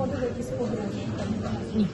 надходили якісь погрози? Ні.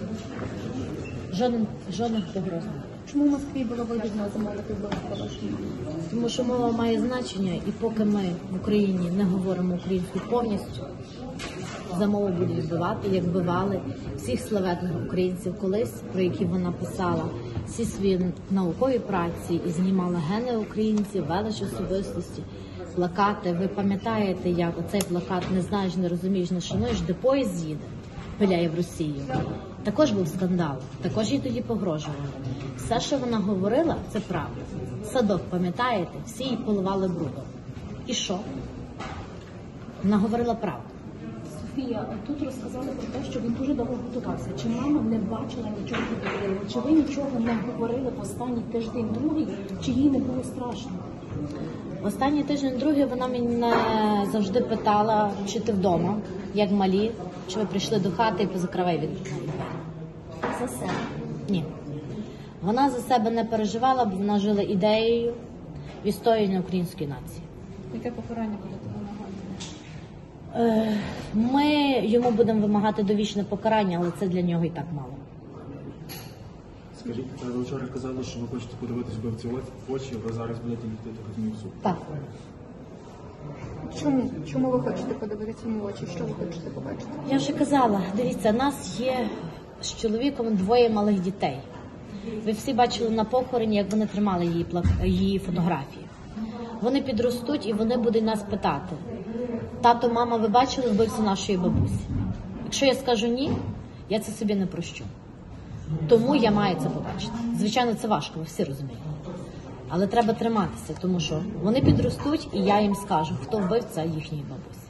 Жодних погроз. Чому в Москві було вигідно замовити вбивство вашої мами? Тому що мова має значення, і поки ми в Україні не говоримо українською повністю, за мову будуть вбивати, як вбивали всіх славетних українців колись, про які вона писала всі свої наукові праці і знімала гени українців, велич особистості, плакати. Ви пам'ятаєте, як оцей плакат «Не знаєш, не розумієш, не шануєш», де поїзд їде, пиляє в Росію. Також був скандал, також їй тоді погрожували. Все, що вона говорила, це правда. Садок, пам'ятаєте, всі її поливали брудом. І що? Вона говорила правду. Софія, тут розказали про те, що він дуже довго готувався. Чи мама не бачила нічого підозрілого? Чи ви нічого не говорили в останній тиждень, другий? Чи їй не було страшно? Останній тиждень, другий, вона мене завжди питала, чи ти вдома, як малі, чи ви прийшли до хати і позакривай від двері. За себе? Ні. Вона за себе не переживала, бо вона жила ідеєю відстоювання української нації. Яке покарання будете вимагати? Ми йому будемо вимагати довічне покарання, але це для нього і так мало. Скажіть, ви вчора казали, що ви хочете подивитись вбивці в очі, ви зараз будете йти, так розумію, в суд. Так. Чому ви хочете подивитися йому в очі? Що ви хочете побачити? Я вже казала, дивіться, нас є з чоловіком двоє малих дітей. Ви всі бачили на похороні, як вони тримали її фотографії. Вони підростуть і вони будуть нас питати: тато, мама, ви бачили вбивцю нашої бабусі? Якщо я скажу ні, я це собі не прощу. Тому я маю це побачити. Звичайно, це важко, ви всі розумієте. Але треба триматися, тому що вони підростуть, і я їм скажу, хто вбивця їхньої бабусі.